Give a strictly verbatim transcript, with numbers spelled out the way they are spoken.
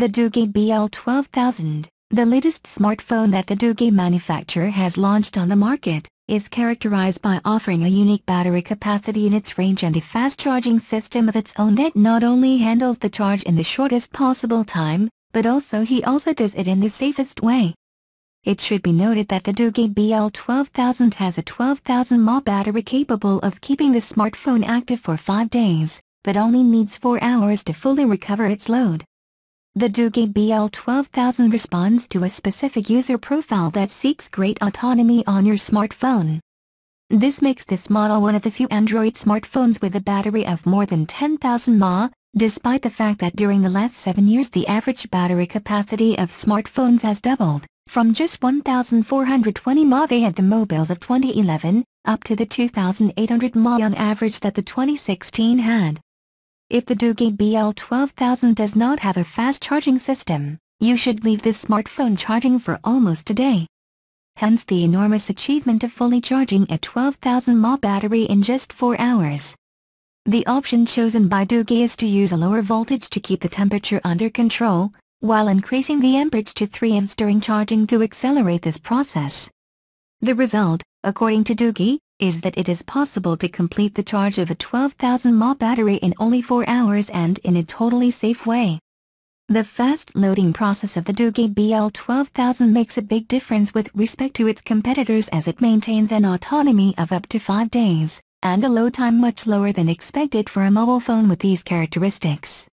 The Doogee B L twelve thousand, the latest smartphone that the Doogee manufacturer has launched on the market, is characterized by offering a unique battery capacity in its range and a fast charging system of its own that not only handles the charge in the shortest possible time, but also he also does it in the safest way. It should be noted that the Doogee B L twelve thousand has a twelve thousand milliamp hour battery capable of keeping the smartphone active for five days, but only needs four hours to fully recover its load. The Doogee B L twelve thousand responds to a specific user profile that seeks great autonomy on your smartphone. This makes this model one of the few Android smartphones with a battery of more than ten thousand milliamp hours, despite the fact that during the last seven years the average battery capacity of smartphones has doubled, from just one thousand four hundred twenty milliamp hours they had the mobiles of twenty eleven, up to the two thousand eight hundred milliamp hours on average that the twenty sixteen had. If the Doogee B L twelve thousand does not have a fast charging system, you should leave this smartphone charging for almost a day. Hence the enormous achievement of fully charging a twelve thousand milliamp hour battery in just four hours. The option chosen by Doogee is to use a lower voltage to keep the temperature under control, while increasing the amperage to three amps during charging to accelerate this process. The result, according to Doogee, is that it is possible to complete the charge of a twelve thousand milliamp hour battery in only four hours and in a totally safe way. The fast loading process of the Doogee B L twelve thousand makes a big difference with respect to its competitors as it maintains an autonomy of up to five days, and a load time much lower than expected for a mobile phone with these characteristics.